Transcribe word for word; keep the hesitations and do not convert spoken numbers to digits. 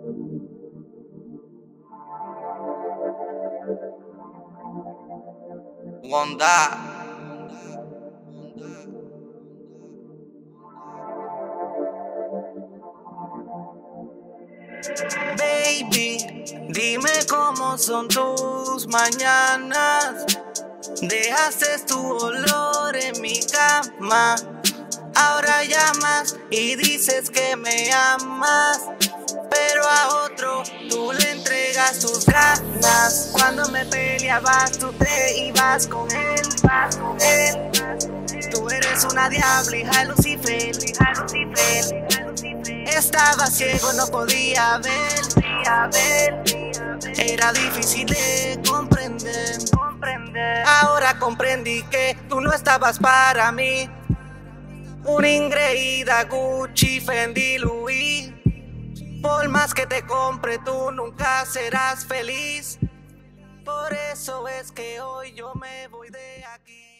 Wanda. Baby, dime cómo son tus mañanas. Dejaste tu olor en mi cama. Ahora llamas y dices que me amas, pero a otro tú le entregas tus ganas. Cuando me peleabas tú te ibas con él, vas con él. Tú eres una diabla, hija de Lucifer, hija de Lucifer. Estaba ciego, no podía ver, podía ver. Era difícil de comprender, comprender. Ahora comprendí que tú no estabas para mí. Una ingreída Gucci, Fendi, Louis. Por más que te compre, tú nunca serás feliz. Por eso es que hoy yo me voy de aquí.